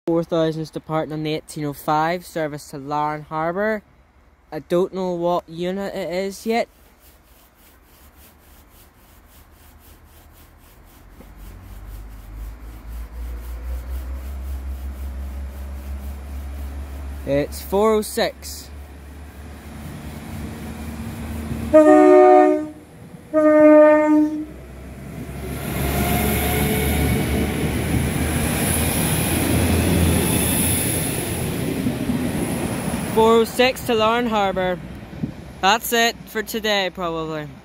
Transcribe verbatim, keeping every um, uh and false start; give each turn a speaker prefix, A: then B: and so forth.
A: four thousands departing on the eighteen oh five, service to Larne Harbour. I don't know what unit it is yet. It's four oh six. four oh six to Larne Harbour. That's it for today, probably.